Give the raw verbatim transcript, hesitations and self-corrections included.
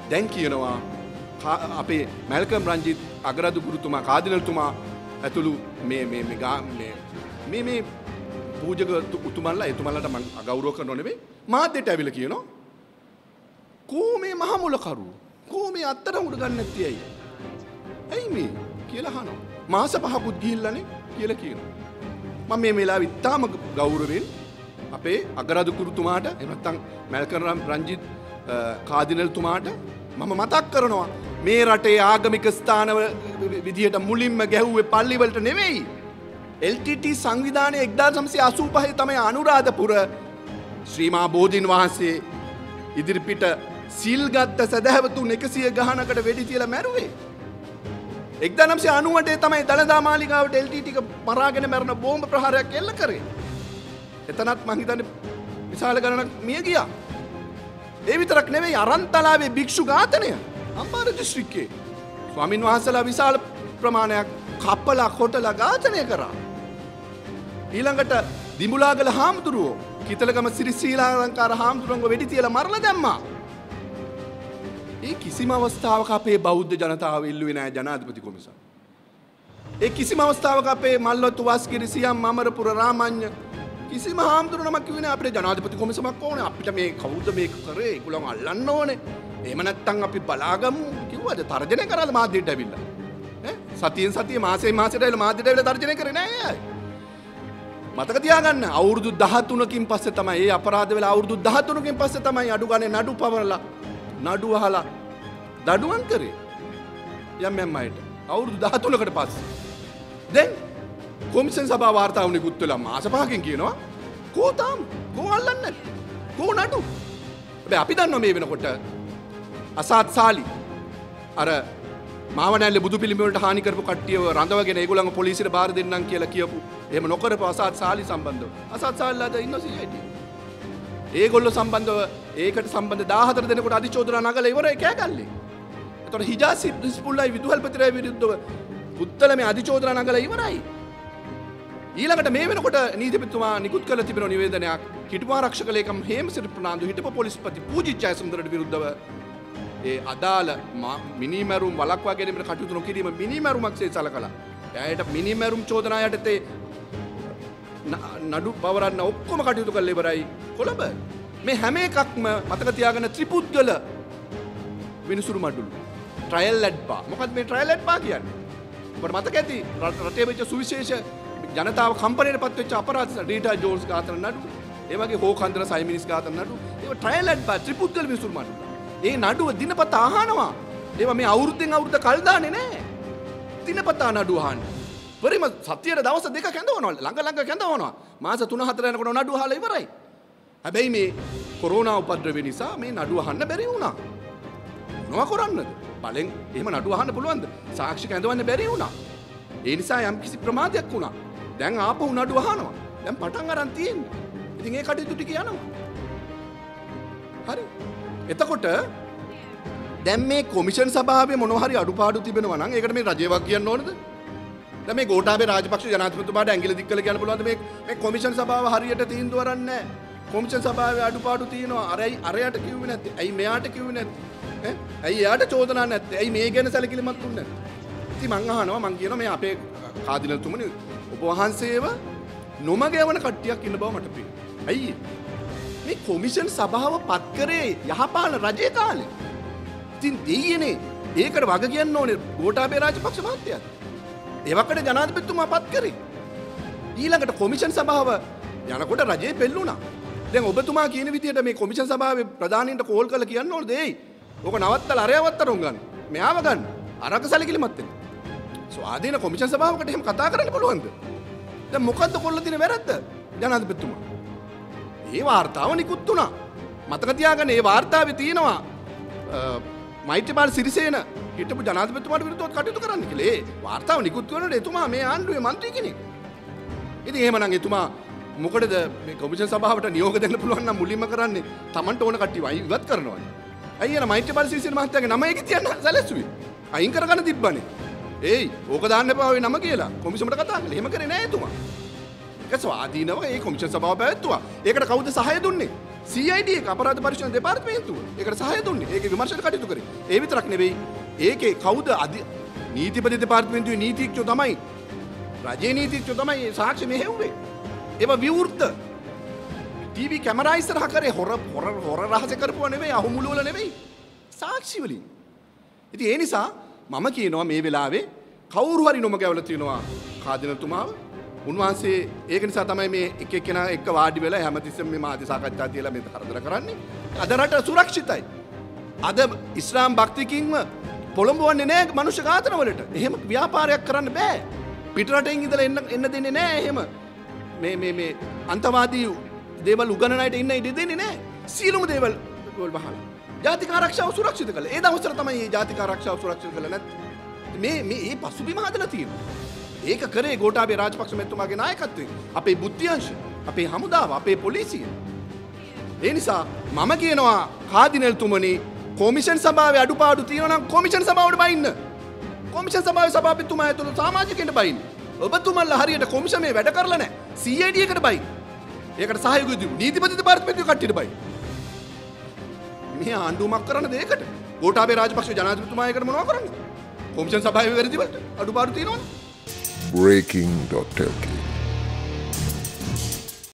දැන් කියනවා අපේ මැල්කම් රංජිත් අගරදු ගුරුතුමා කාදිනල්තුමා ඇතුළු මේ මේ මේ මේ මේ පූජක උතුමන්ලා එතුමන්ලාට මම අගෞරව කරනව නෙවෙයි මාධ්‍යට ඇවිල්ලා කියනවා කෝ මේ මහ මුලකරු කෝ මේ අත්තට උඩ ගන්න නැති ඇයි ඇයි මේ කියලා අහනවා මාස පහකුත් ගිහිල්ලානේ කියලා කියනවා මම මේ වෙලාවෙ ඉතාම ගෞරවයෙන් අපේ අගරදු ගුරුතුමාට එහෙම නැත්නම් මැල්කම් රංජිත් කාදිනල්තුමාට මම මතක් කරනවා මේ රටේ ආගමික ස්ථාන විදියට මුලින්ම ගැහුවේ පල්ලිවලට නෙවෙයි එල් ටී ටී සංවිධානයේ එක්දාස් නවසිය අසූ පහේ තමයි අනුරාධපුර ශ්‍රී මහා බෝධීන් වහන්සේ ඉදිරිපිට සීල් ගත්ත සදහැවතුන් එකසිය ගානකට වෙඩි තියලා මැරුවේ එක්දාස් නවසිය අනූ අටේ තමයි දළදා මාලිගාවට එල් ටී ටී මරාගෙන මැරෙන බෝම්බ ප්‍රහාරයක් එල්ල කරේ එතනත් මං හිතන්නේ විශාල ගණනක් මිය ගියා ඒ විතරක් නෙවෙයි අරන්තලාවේ භික්ෂු ඝාතනය අම්පාර දිස්ත්‍රික්කයේ ස්වාමින් වහන්සේලා විශාල ප්‍රමාණයක් කපලා කොටලා ඝාතනය කරා ඊළඟට දිඹුලාගල හාමුදුරුවෝ කිතලගම සිරි ශ්‍රීලාංකාර හාමුදුරුවන්ව වෙඩි තියලා මරලා දැම්මා ඒ කිසිම අවස්ථාවක අපේ බෞද්ධ ජනතාව ඉල්ලුවේ නැහැ ජනාධිපති කොමිසම ඒ කිසිම අවස්ථාවක අපේ මල්වතු වස්කිරි සියම් අමරපුර රාමඤ්ඤ කිසිම හාමුදුරුවෝ නමක් කිව්වේ නැහැ අපිට ජනාධිපති කොමිසමක් ඕනේ අපිට මේ කවුද මේක කරේ ඒගොල්ලන් අල්ලන්න ඕනේ එහෙම නැත්නම් අපි බලාගමු කිව්වද තර්ජනය කරලා මාධ්‍යයට ඇවිල්ලා ඈ සතියෙන් සතිය මාසෙන් මාසෙට ඇවිල්ලා මාධ්‍යයට ඇවිල්ලා තර්ජනය කරේ නෑ අය මතක තියාගන්න අවුරුදු දහතුනකින් පස්සේ තමයි මේ අපරාධ වෙලා අවුරුදු දහතුනකින් පස්සේ තමයි අඩු ගානේ නඩු පවරලා නඩු අහලා දඩුවම් කරේ යම් යම් අයට අවුරුදු දහතුනකට පස්සේ දැන් කොමිෂන් සභාව වාර්තාව නිකුත් වෙලා මාස පහකින් කියනවා කෝ තාම කෝ අල්ලන්නේ කෝ නඩු හැබැයි අපි දන්නවා මේ වෙනකොට අසාත් සාලි අර මාවනැල්ලේ බුදු පිළිම වලට හානි කරපු කට්ටියව රඳවගෙන ඒගොල්ලන්ව පොලිසියට බාර දෙන්නම් කියලා කියපු එහෙම නොකරපු අසාත් සාලි සම්බන්ධව අසාත් සාලිලාද ඉන්න සී ආයි ටී ඒගොල්ලෝ සම්බන්ධව ඒකට සම්බන්ධ දාහතර දෙනෙකුට අධිචෝදනා නගලා ඉවරයි කෑගල්ලේ එතකොට හිජාස් හිස්බුල්ලායි විදුහල්පතිරය විරුද්ධව උත්තර මේ අධිචෝදනා නගලා ඉවරයි ඊළඟට මේ වෙනකොට නීතිපතිතුමා නිකුත් කළ තිබෙන නිවේදනයක් හිටපු ආරක්ෂක ලේකම් හේමසිරි ප්‍රනාන්දු හිටපු පොලිස්පති පූජිත් ජයසුන්දරට විරුද්ධව ඒ අදාළ මිනිමැරුම් වළක්වා ගැනීමට කටයුතු නොකිරීම මිනිමැරුමක්සේ සලකලා එයාට මිනිමැරුම් චෝදනා යටතේ නඩු පවරන්න ඔක්කොම කටයුතු කළා ඉවරයි කොළඹ මේ හැම එකක්ම මතක තියාගන්න ත්‍රිපුද්ගල විනිසුරු මඩුළු ට්‍රයල් ඇඩ්පා මොකක්ද මේ ට්‍රයල් ඇඩ්පා කියන්නේ ඔබට මතක ඇති රටේ වෙච්ච සුවිශේෂ ජනතාව කම්පනයට පත් වෙච්ච අපරාධ ඩීටා ජෝන්ස් ඝාතන නඩු ඒ වගේ හෝකන්දර සයිමිනිස් ඝාතන නඩු ඒව ට්‍රයල් ඇඩ්පා ත්‍රිපුද්ගල විනිසුරු මඩුළු ඒ නඩුව දිනපතා අහනවා ඒවා මේ අවුරුද්දෙන් අවුරුද්ද කල් දාන්නේ නැහැ දිනපතා නඩුව අහන්නේ පරිම සතියේ දවස් දෙකක් ඇඳවනවා ළඟ ළඟ කැඳවනවා මාස තුන හතර යනකොට නඩුව අහලා ඉවරයි හැබැයි මේ කොරෝනා උපද්‍රවය නිසා මේ නඩුව අහන්න බැරි වුණා මොනවා කරන්නද බලෙන් එහෙම නඩුව අහන්න පුළුවන්ද සාක්ෂි කැඳවන්න බැරි වුණා ඒ නිසා යම් කිසි ප්‍රමාදයක් වුණා දැන් ආපහු නඩුව අහනවා දැන් පටන් අරන් තියෙන්නේ ඉතින් ඒ කටයුතු ටික යනවා හරි එතකොට දැන් මේ කොමිෂන් සභාවේ මොනවා හරි අඩුපාඩු තිබෙනවා නම් ඒකට මේ රජේවක් කියන්න ඕනද? දැන් මේ ගෝඨාභය රාජපක්ෂ ජනාධිපතිතුමාට ඇඟිලි දික් කළ කියන්න පුළුවන්ද මේ මේ කොමිෂන් සභාව හරියට තීන්දුව අරන්නේ නැහැ. කොමිෂන් සභාවේ අඩුපාඩු තියෙනවා. අරයි අරයට කිව්වේ නැත්තේ. ඇයි මෙයාට කිව්වේ නැත්තේ? ඈ? ඇයි එයාට චෝදනා නැත්තේ? ඇයි මේ ගැන සැලකිලිමත් වුනේ නැත්තේ? ඉතින් මං අහනවා මං කියනවා මේ අපේ කාදිනල්තුමනි ඔබ වහන්සේව නොමග යවන කට්ටියක් ඉන්න බව මට පේනවා. ඇයි? මේ කොමිෂන් සභාව පත් කරේ යහපාලන රජයේ කාලේ. ඉතින් දෙයියනේ ඒකට වග කියන්න ඕනේ ගෝඨාභය රාජපක්ෂ මහත්තයා. ඒ වකට ජනාධිපතිතුමා පත් කරේ. ඊළඟට කොමිෂන් සභාව යනකොට රජයේ පෙල්ලුණා. දැන් ඔබතුමා කියන විදිහට මේ කොමිෂන් සභාවේ ප්‍රධානීන්ට කෝල් කරලා කියන්න ඕනද ඒයි. ඕක නවත්තලා අරයවත්තරුන් ගන්න. මෙයාව ගන්න. අරක සැලකිලිමත් වෙන්න. ස්වාධීන කොමිෂන් සභාවකට එහෙම කතා කරන්න පුළුවන්ද? දැන් මොකද්ද කොල්ල තියෙන වැරද්ද? ජනාධිපතිතුමා. ඒ වාර්තාව නිකුත් වුණා. මතක තියාගන්න මේ වාර්තාවේ තියෙනවා මෛත්‍රීපාල සිරිසේන හිටපු ජනාධිපතිතුමාට විරුද්ධව කටයුතු කරන්න කියලා. ඒ වාර්තාව නිකුත් කරනකොට එතුමා මේ ආණ්ඩුවේ මන්ත්‍රී කෙනෙක්. ඉතින් එහෙමනම් එතුමා මොකටද මේ කොමිෂන් සභාවට නියෝග දෙන්න පුළුවන් නම් මුලින්ම කරන්නේ Tamanට ඕන කට්ටිය ඉවත් කරනවා. අයියන මෛත්‍රීපාල සිරිසේන මහත්තයාගේ නම ඒක තියන්න සැලැස්සුවේ. අයින් කරගන්න තිබ්බනේ. ඒයි ඕක දාන්න එපා ඔය නම කියලා කොමිෂමට කතා කළා. එහෙම කරේ නෑ එතුමා. ඒක ස්වාධීනව ඒ කොමිෂන් සභාව පැවැත්තුවා. ඒකට කවුද සහාය දුන්නේ? C I D එක අපරාධ පරීක්ෂණ දෙපාර්තමේන්තුව ඒකට සහාය දුන්නේ. ඒකේ විමර්ශන කටයුතු කරේ. ඒ විතරක් නෙවෙයි. ඒකේ කවුද නීතිපති දෙපාර්තමේන්තුවේ නීතිඥයෝ තමයි රජයේ නීතිඥයෝ තමයි සාක්ෂි මෙහෙව්වේ. ඒවා විවෘත. ටීවී කැමරා ඉස්සරහා කරේ හොර හොර හොර රහස කරපුවා නෙවෙයි අහුමුළු වල නෙවෙයි. සාක්ෂි වලින්. ඉතින් ඒ නිසා මම කියනවා මේ වෙලාවේ කවුරු හරි නොම ගැවලා තියෙනවා කාදිනතුමාව. උන්වහන්සේ ඒක නිසා තමයි මේ එක එක්කෙනා එක්ක වාඩි වෙලා හැමතිස්සෙම මේ මාධ්‍ය සාකච්ඡා තියලා මේ කරදර කරන්නේ. අද රට සුරක්ෂිතයි. අද ඉස්ලාම් භක්තිකින්ව පොළඹවන්නේ නැහැ මනුෂ්‍ය ඝාතන වලට. එහෙම ව්‍යාපාරයක් කරන්න බෑ. පිටරටින් ඉඳලා එන්න එන්න දෙන්නේ නැහැ එහෙම. මේ මේ මේ අන්තවාදී දේවල් උගන්නන අයට ඉන්න ඉඩ දෙන්නේ නැහැ. සියලුම දේවල් වල වහලා. ජාතික ආරක්ෂාව සුරක්ෂිත කළා. ඒ දවස්වල තමයි මේ ජාතික ආරක්ෂාව සුරක්ෂිත කළා නැත්නම් මේ මේ මේ පසුබිම හදලා තියෙනවා. ඒක කරේ ගෝඨාභය රාජපක්ෂ මැතිතුමාගේ නායකත්වයෙන්. අපේ බුද්ධ්‍යංශ, අපේ හමුදාව, අපේ පොලිසිය. ඒ නිසා මම කියනවා කාදිනල්තුමනි කොමිෂන් සභාවේ අඩුපාඩු තියෙනවා නම් කොමිෂන් සභාවට බයින්න. කොමිෂන් සභාවේ සභාපතිතුමා ඇතුළු සමාජිකයන්ට බයින්න. ඔබතුමන්ලා හරියට කොමිෂමේ වැඩ කරලා නැහැ. C I D එකට බයින්න. ඒකට සහයෝගය දීමු. නීතිපති දෙපාර්තමේන්තුවේ කට්ටියට බයින්න. මේ ආණ්ඩුවමක් කරන දෙයකට ගෝඨාභය රාජපක්ෂ ජනාධිපතිතුමා ඒකට මොනවද කරන්නේ? කොමිෂන් සභාවේ වැරදි වලට අඩුපාඩු තියෙනවනේ. Breaking dot L K